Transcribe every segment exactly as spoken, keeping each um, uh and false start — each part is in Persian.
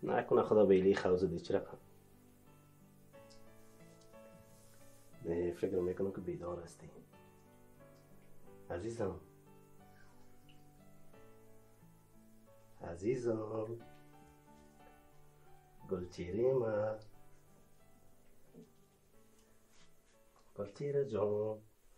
نکنه خدا بیلی خوزه دی چرا کن. نه فکر میکنم که بیدار هستی عزیزم. عزیزم گلچیره ما، گلچیره جان.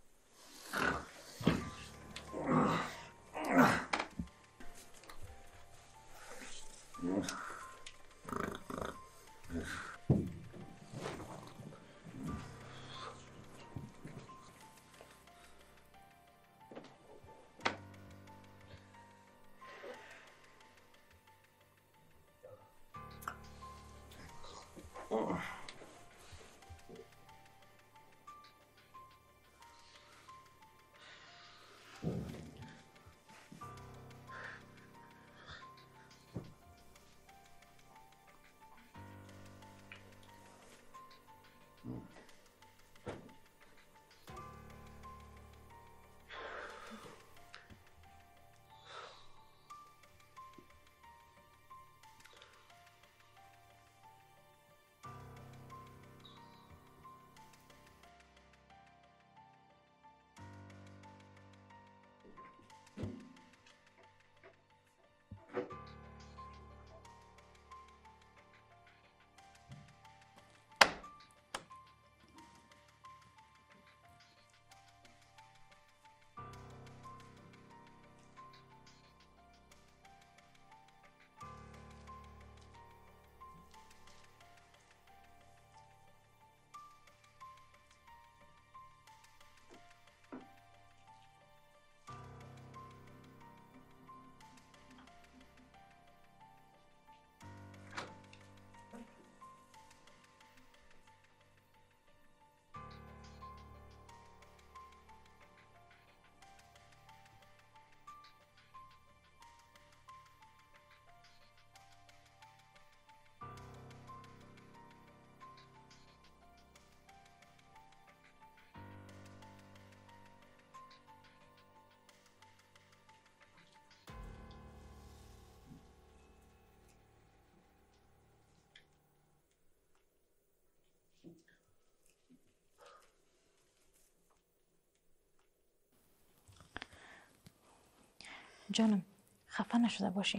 جانم خفه نشده باشی.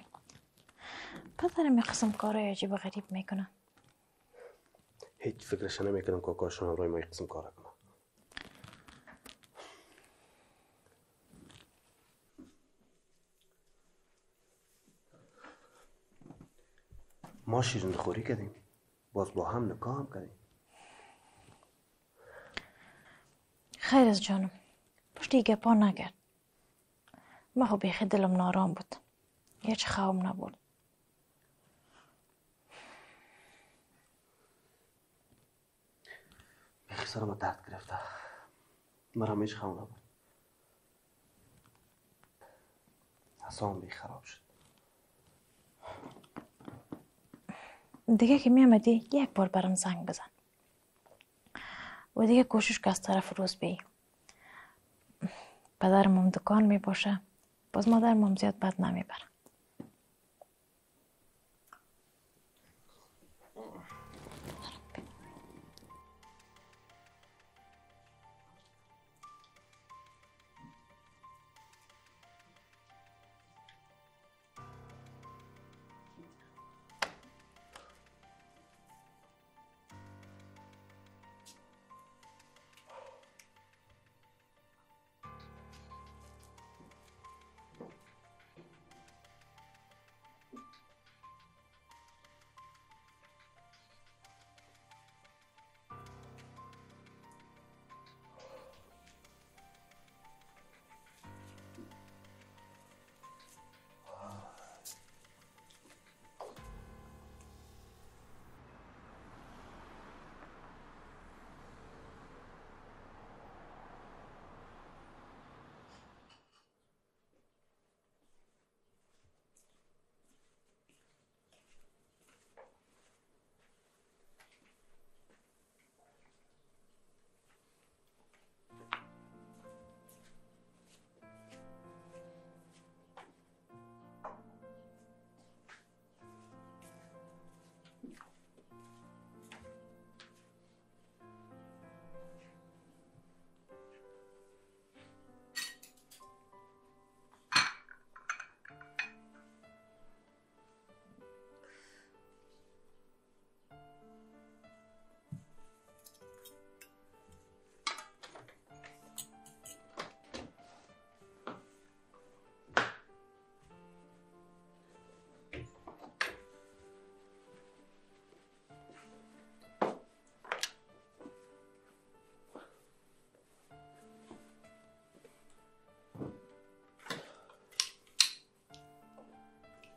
پدرم یه قسم کارای عجیب و غریب میکنه. هیچ فکرش نمیکنم که کاکاشون همراه ما یک قسم کار کنه. ما شیرین خوری کردیم، باز با هم نکاح هم کردیم. خیر از جانم، پشتی گپا نگرد. ما خب بیخی دلم نارام بود، هیچ خوام نبود. بیخی سرم درد گرفته، مرا هیچ خوام نبود. اعصابم بیخی خراب شد. دیگه که میامدی یک بار برام زنگ بزن و دیگه کوشش که از طرف روز بی. پدرم هم دکان می باشه، باز مادرم هم زیاد بد نمیبره.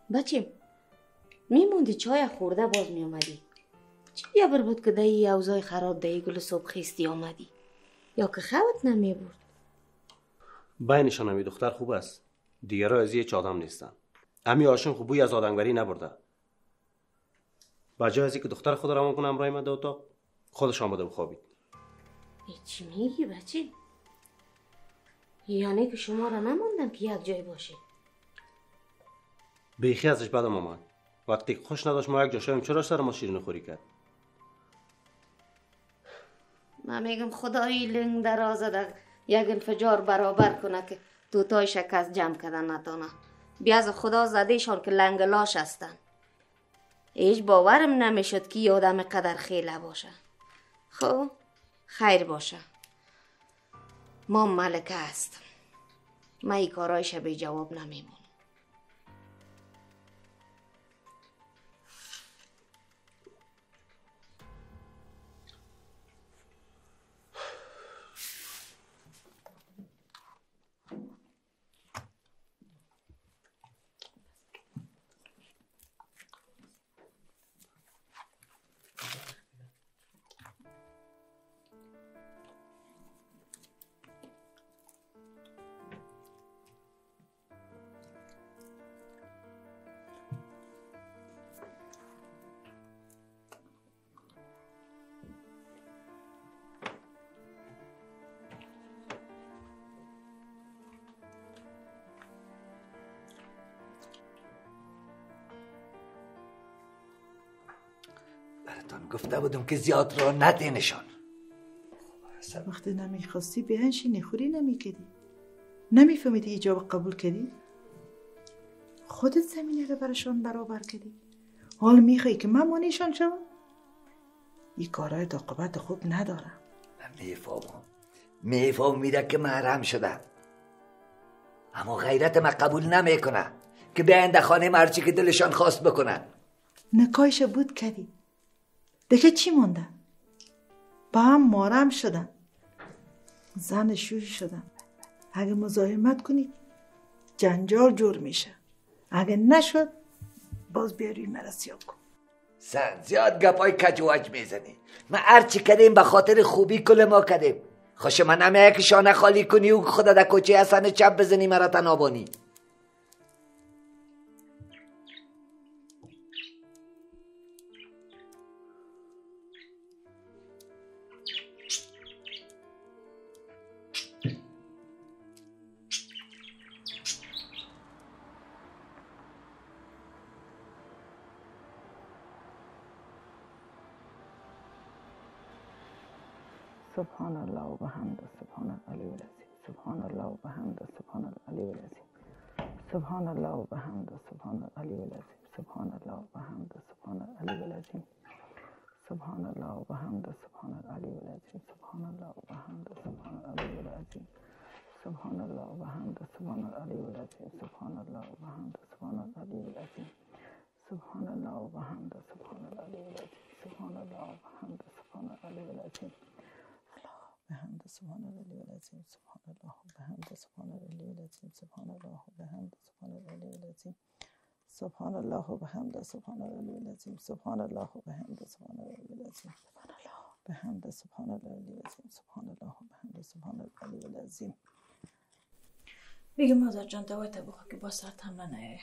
بچیم میموندی چای خورده باز میامدی. چی بیابر بود که دایی اوضاع خراب دایی گل صبح خیستی آمدی؟ یا که خوت نمیبرد؟ بینشان همی دختر خوب است. دیگرها از یک آدم نیستن. امی آشون خوبی از آدمگری نبرده. بجای از اینکه دختر خود را کنم امرای من در اتاق خودش آمده بخوابید. ای چی میگی بچه؟ یعنی که شما را نماندم که یک جای باشه؟ بیخی ازش بدم آمد. وقتی که خوش نداشت ما یک جا شویم چرا سر ما شیرینی خوری کرد؟ من میگم خدایی لنگ درازه در یک انفجار برابر کنه که دوتای شکست جمع کردن نتانه. بیا از خدا زدیشان که لنگلاش هستن. هیچ باورم نمیشد که یه آدم قدر خیله باشه. خب خیر باشه. ما ملکه هستم. من ای کارایش به جواب نمیمونم. براتان گفته بودم که زیاد را ندینشان. اصلا وقتی نمیخواستی بهنشی نخوری نمیکردی، نمیفهمیدی ایجاب قبول کردی، خودت زمینه رو برشان برابر کردی، حال میخوایی که من مانیشان شوم؟ این کارهای عاقبت خوب ندارم. من میفهمم میفهمیده که محرم شدم، اما غیرت من قبول نمیکنه که بیاین در خانه مرچی که دلشان خواست بکنن. نکایش بود کردی دیگه چی مونده؟ با هم مارم شدن، زن شوی شدن. اگه مزاحمت کنی جنجال جور میشه، اگه نشد باز بیاری مرا سیاب کن. سن زیاد گپای کجواج میزنی. ما هرچی کردیم به خاطر خوبی کل ما کردیم. خوش من نمیه که شانه خالی کنی و خدا در کوچه حسن چپ بزنی مرا تنابانی. سبحان الله و بحمده سبحان العلی العظیم. سبحان الله و بحمده سبحان العلی العظیم. سبحان الله و بحمده سبحان العلی العظیم. سبحان الله و بحمده سبحان العلی العظیم. سبحان الله و بحمده سبحان العلی العظیم. سبحان الله و بحمده سبحان العلی العظیم. سبحان الله و بحمده سبحان العلی العظیم. سبحان الله و بحمده سبحان العلی العظیم. سبحان الله و بحمده سبحان العلی العظیم. سبحان الله و بحمده سبحان العلی العظیم. بحمد سبحان العلی العظیم. سبحان الله بحمد سبحان العلی العظیم. سبحان الله بحمد سبحان العلی العظیم. سبحان الله بحمد سبحان العلی العظیم. سبحان الله بحمد سبحان العلی العظیم. سبحان الله بحمد سبحان العلی العظیم. سبحان الله بحمد سبحان العلی العظیم. میگه مادر جان دوای تا بخور که با سرت حمله نیایه.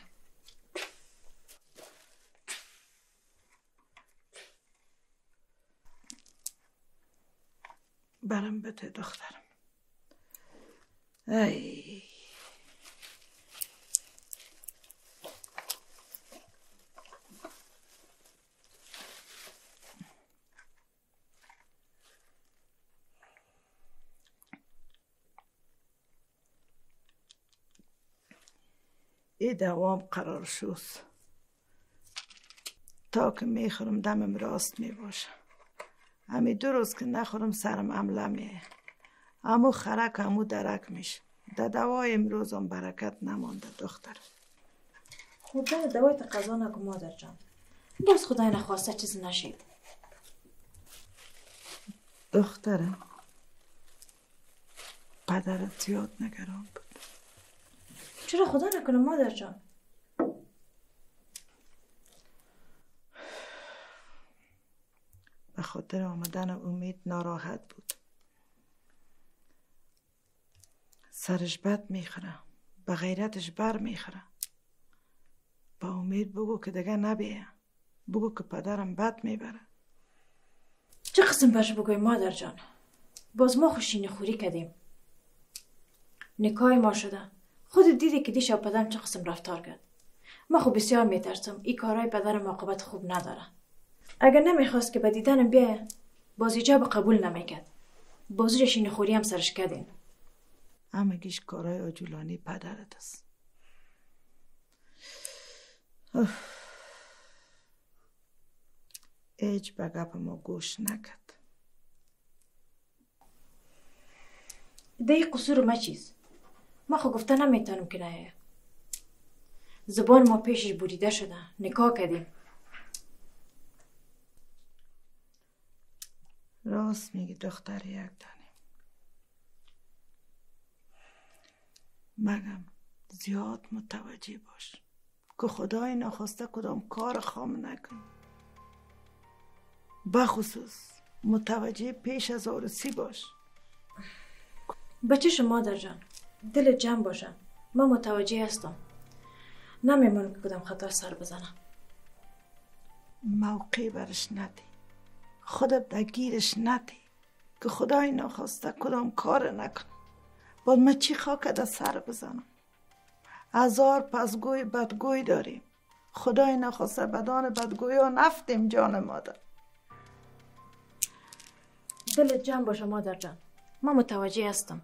برم بده دخترم. ای ای دوام قرار شد تا که میخورم دمم راست میباشه. همی دو روز که نخورم سرم عمله میه، امو خرک امو درک میشه. در دوای امروز هم برکت نمانده دختر. خوردن دوای تا قضا نکن مادر جان، باز خدای نخواسته چیز نشید. دخترم پدرت زیاد نگران بود. چرا خدا نکنه مادر جان؟ به خاطر آمدن امید ناراحت بود. سرش بد میخوره، به غیرتش بر میخوره. با امید بگو که دیگه نبیه، بگو که پدرم بد میبره. چه قسم برش بگوی مادر جان؟ باز ما خوشین خوری کردیم، نکای ما شده. خود دیدی که دیشب پدرم چه قسم رفتار کرد. ما خب بسیار میترسم این کارهای پدرم عاقبت خوب نداره. اگر نمیخواست که به دیدنم بیایه باز ایجاب قبول نمیکرد. باز شین خوری هم سرش کردین. همگیش کارهای عجولانی پدرت است. ایج به گپ ما گوش نکرد. ده قصور ما چیز؟ ما خو گفته نمیتونم که نه. زبان ما پیشش بریده شده، نکاح کردیم. راست میگی دختر یک دانیم. مگم زیاد متوجه باش که خدای نخواسته کدام کار خام نکن. بخصوص متوجه پیش از عروسی باش. بچه شما مادر جان، دل جمع باشن. ما متوجه هستم، نمیمونم که کدام خطا سر بزنم. موقعی برش ندی، خودت دگیرش ندی که خدای نخواسته کدام کار نکن. باید من چی خاکت سر بزنم؟ هزار پسگوی بدگوی داریم. خدای نخواسته بدان بدگوی ها نفتیم جان مادر. دل جمع باشه مادر جان، ما متوجه هستم.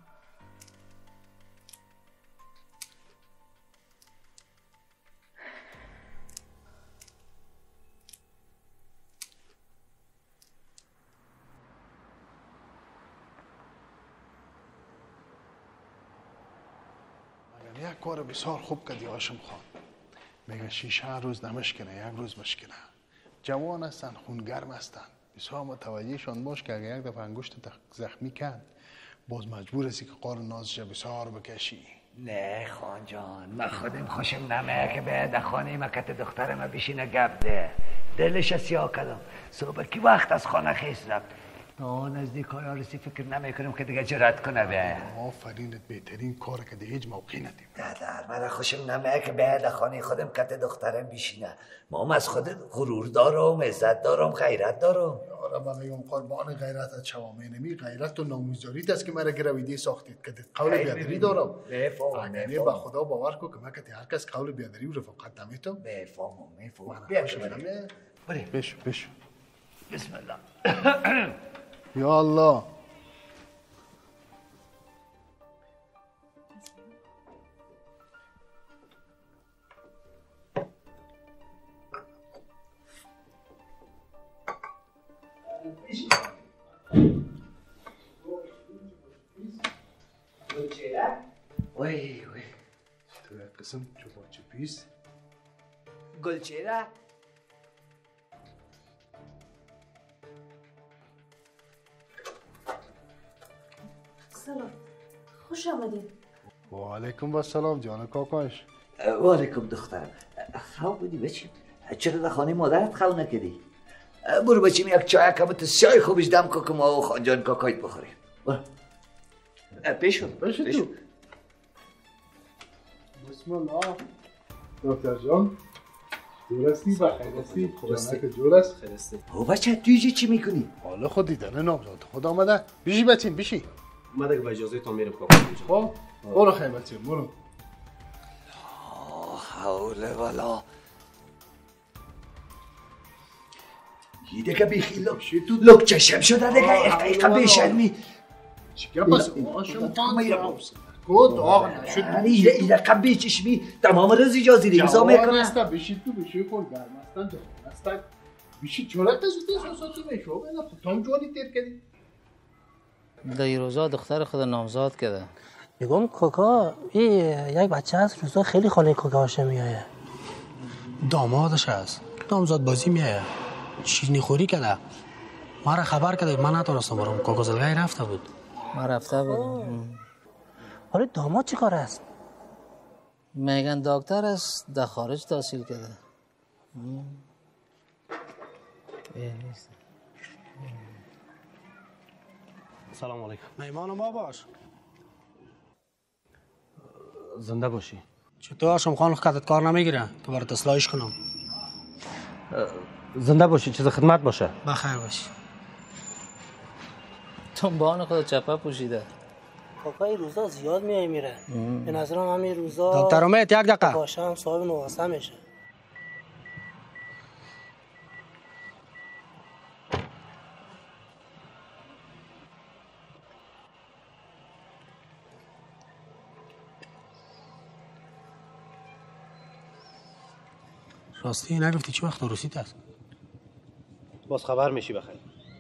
یک کار بسیار خوب کردی هاشم خان. میگن شیشه روز نمشکنه یک روز مشکنه. جوان هستن، خونگرم هستن. بسیار متوجهشان باش که اگر یک دفعه انگشت زخمی کرد باز مجبور هستی که قار نازش بسیار بکشی. نه خان جان، من خودم خوشم نمیه که به در خانه مکت دخترم بشینه گپ ده. دلش سیاه کردم. صبح کی وقت از خانه خیس رفت. نه نزدیک های آرسی فکر نمی کنم که دیگه جرات کنه به. آفرینت، بهترین کار که دیگه هیچ موقعی ندیم. دادر من خوشم نمیه که به در خانه خودم کت دخترم بشینه. ما هم از خودت غرور دارم، عزت دارم، غیرت دارم. آره من میگم قربان غیرتت شوام. نمی غیرت و ناموزاریت است که مرا گرویدی ساختید که قول بیادری دارم. اگر به خدا باور کن که من که هر کس قول بیادری و رفاقت نمیتم. بفهمم میفهمم. من خوشم نمیه. بریم بشو بشو. بسم الله. یا الله. وای وای تو یک قسم چوباچه پیس گلچهره. سلام، خوش آمدین. و علیکم السلام جان کاکاش. و علیکم دخترم. خواب بودی بچیم؟ چرا در خانه مادرت خواب نکردی؟ برو بچیم یک چای کمت سیاه خوبش دم که که ما و خانجان کاکایت بخوریم. برو پیشو پیشو تو. بسم الله. دکتر جان جور هستی؟ بخیر هستی؟ جانک جور است؟ خیر هستی. او بچه توی چی میکنی؟ حالا خود دیدن نامزاد خود آمده. بیشی بچین بیشی. من دیگه با اجازه تا میرم کاکا اینجا. خب برو خیلی بچین برو. لا حول ولا. یه دیگه بیخی لک لک چشم شده دیگه یک دقیقه بیشرمی. چیکار بس آشم خان کد آقا نشد. این این رقم بیچشمی تمام روز اجازه دی امضا میکنه. جوان است بشید تو بشی خود گرم هستن جوان هستن. بشید جرأت داشتی سوساتو میشو بنا تام جوانی تیر کردی. در روزا دختر خود نامزاد کرده. میگم کاکا این یک بچه هست روزا خیلی خاله کاکاش میایه. دامادش هست. نامزاد بازی میایه. شیرینی خوری کرده. ما را خبر کرده من نتونستم برم. کاکا زلگای رفته بود. ما رفته بودم. حالا داماد چی کار است؟ میگن دکتر است در خارج تحصیل کرده. سلام علیکم. مهمان ما باش. زنده باشی. چطور هاشم خان خدت کار نمیگیره که برات اصلاحش کنم؟ زنده باشی، چیز خدمت باشه. بخیر باشی. تنبان خود چپه پوشیده. کاکا این روزا زیاد میای میره. به نظرم همین روزا دکتر امید یک دقیقه باشم صاحب نواسته میشه. راستی نگفتی چی وقت رسید است؟ باز خبر میشی بخیر.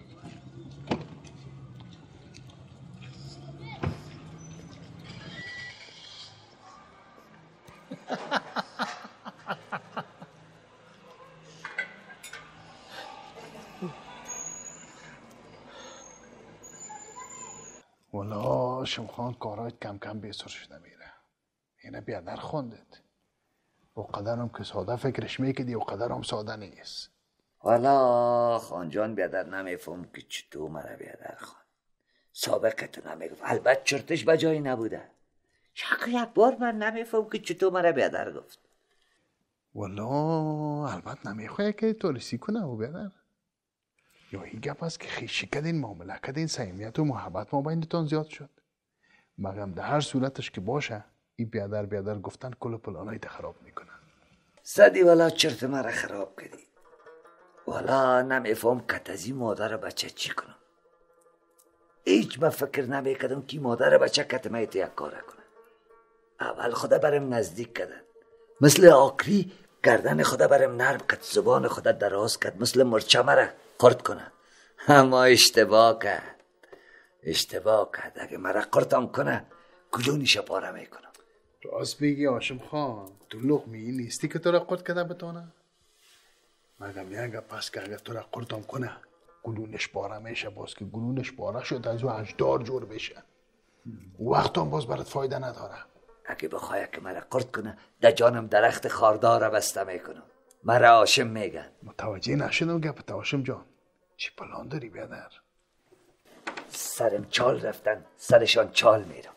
والا هاشم خان کارایت کم کم بیسر شده میره. اینه بیادر خوندید. او قدرم که ساده فکرش میکدی و قدرم ساده نیست. والا خانجان بیادر نمیفهم که چطور مرا بیادر خان سابقه تو نمیگفت. البته چرتش به جایی نبوده. شک یک بار من نمیفهم که چطور مرا بیادر گفت. والا البته نمیخواه که تو رسی کنه او بیادر. یا این گپ است که خیشی کدین معامله کدین صمیمیت و محبت ما بینتون زیاد شد. مگم در هر صورتش که باشه این بیادر بیادر گفتن کل پلانای تا خراب میکنن. زدی والا چرت مرا خراب کردی. والا نمیفهم کتازی مادر بچه چی کنم. هیچ من فکر نمیکردم که مادر بچه کتمه یک کاره کنه. اول خدا برم نزدیک کردن مثل آکری گردن خدا برم نرم کد زبان خدا دراز کد مثل مرچه مرا قرد کنه. اما اشتباه کرد اشتباه کرد. اگه مرا قرتم کنه کلونیش پاره میکنم. راست بگی هاشم خان تو لقمه این نیستی که تو را قرد کده بتونه. مگم یک پس که اگر تو را قرتم کنه گلونش پاره میشه. باز که گلونش پاره شد از او اجدار جور بشه. وقت هم باز برات فایده نداره. اگه بخواه که مرا قرد کنه در جانم درخت خاردار بسته میکنم. مرا هاشم میگن. متوجه نشدم گپت هاشم جان. چی پلان داری بیادر؟ سرم چال رفتن سرشان چال میرم.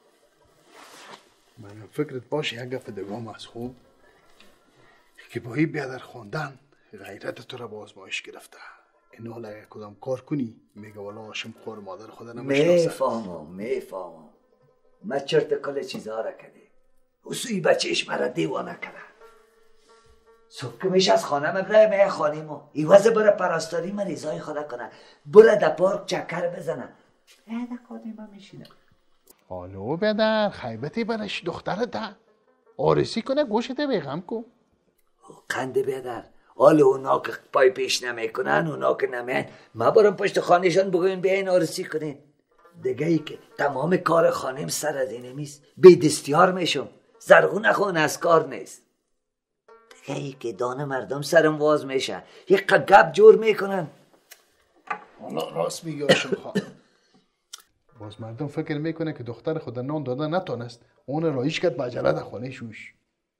من فکرت باشه یک گپ دگام از خوب که با این بیادر خوندن غیرت تو را با آزمایش گرفته. اینو حالا اگه کدام کار کنی میگه والا هاشم خور مادر خدا نمیشناسه. میفهمم میفهمم. من چرت کل چیزها را کده. اصوی بچهش مرا دیوانه کرده. صبح که میشه از خانه مبره میه خانه ما ایوازه بره پراستاری من ریزای خدا کنه. بره در پارک چکر بزنه. نه در خانه ما میشینه. حالا بیادر خیبتی برش دختر ده آرسی کنه گوشت بیغم کن. قنده بیادر حالا اونا که پای پیش نمیکنن اونا که نمیان ما برم پشت خانهشان بگوین بیاین آرسی کنین. دیگه ای که تمام کار خانم سر از اینه میست بی دستیار میشم. زرغون نخون از کار نیست. دیگه ای که دانه مردم سرم واز میشه یک گپ جور میکنن. حالا راست میگی هاشم خان. باز مردم فکر میکنه که دختر خود نان داده نتونست اون رایش کرد بجله در خانه شوش.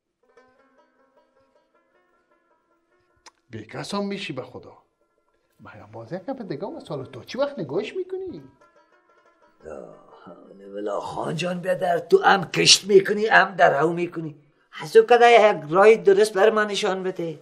بیکس هم میشی به خدا. مگم باز یک گپ دیگه هم سال تو چی وقت نگاهش میکنی؟ ولا خان جان بیادر تو هم کشت میکنی هم درهو میکنی. حسو کده یک رای درست بر من نشان بده.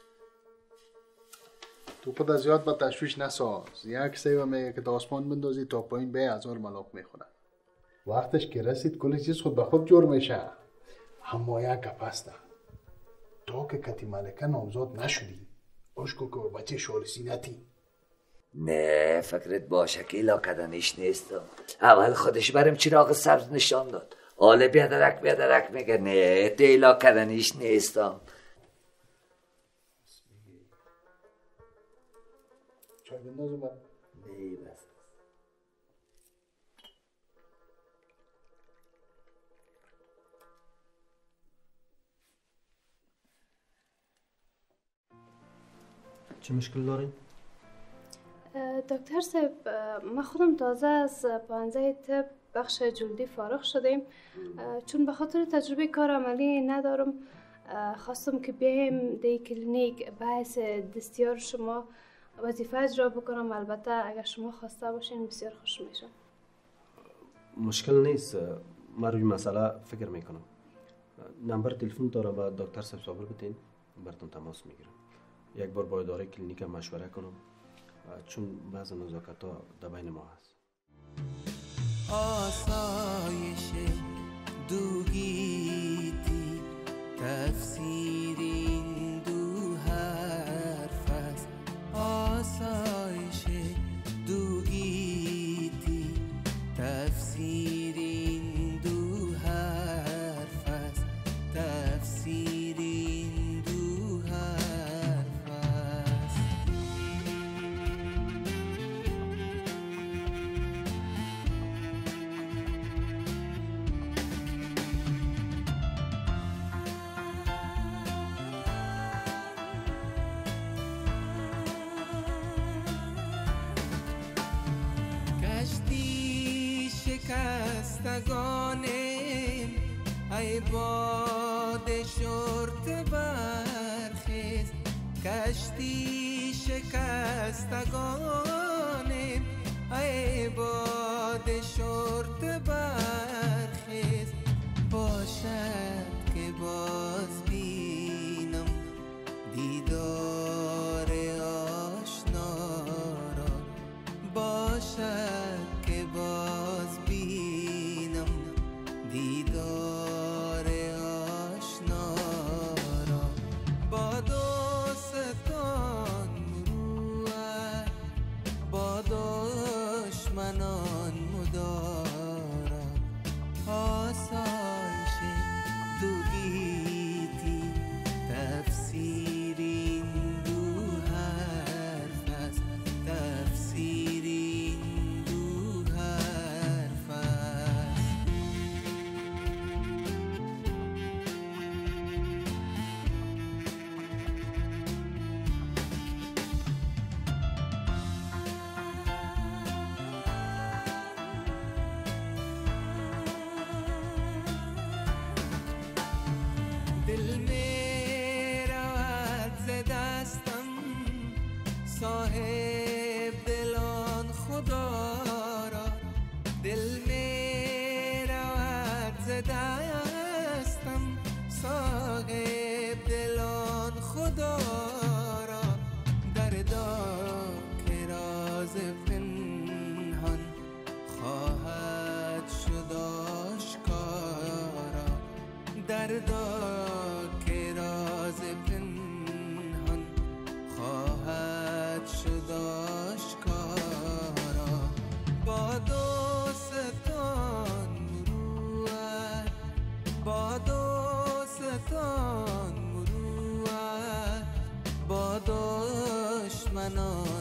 تو پدا زیاد با تشویش نساز. یک سیوه میگه که تا آسمان بندازی تا پایین به هزار ملاق میخونه. وقتش که رسید کل چیز خود به خود جور میشه. اما یک گپ هسته. تو که کتی ملکه نامزاد نشدی باشکو که بچه شارسی نتی. نه فکرت باشه که ایلا کدنش نیستم. اول خودش برم چراغ سبز نشان داد. آله بیادرک بیادرک میگه نه تو ایلا کدنش نیستم. چای بندازم برم؟ نه بس. چه مشکل دارین؟ دکتر صاحب ما خودم تازه از پانزه طب بخش جلدی فارغ شدیم. چون به خاطر تجربه کار عملی ندارم خواستم که بیایم دی کلینیک بحث دستیار شما وظیفه اجرا بکنم. البته اگر شما خواسته باشین بسیار خوش میشم. مشکل نیست، من روی مسئله فکر میکنم. نمبر تلفن دارم، با دکتر صاحب صابر بتین براتون تماس میگیرم. یک بار با اداره کلینیک مشوره کنم چون بعض نزاکت ها در بین ما هست. آسایش دوگیتی تفسیر این دو حرف است. آسایش دوگیتی تفسیر این دو حرف است. تفسیر این دو حرف است. کشتی شکستگانیم ای باد شرط برخیز. کشتی شکستگانیم ای باد شرط برخیز. باشد که باز بینم دیدار آشنا را. باشد که باز بینم دیدار آشنا را. با دوستان مروت با دشمنان مدارا. آسایش دوگیتی تفسیر این دو حرف است. تفسیر این دو حرف است. دل می رود ز دستم صاحب دلان خدا را. دل می رود ز دستم صاحب دلان خدا را. دردا که راز پنهان خواهد شد آشکارا. دردا که راز پنهان خواهد شد آشکارا. با دوستان مروت با دوستان مروت با دشمنان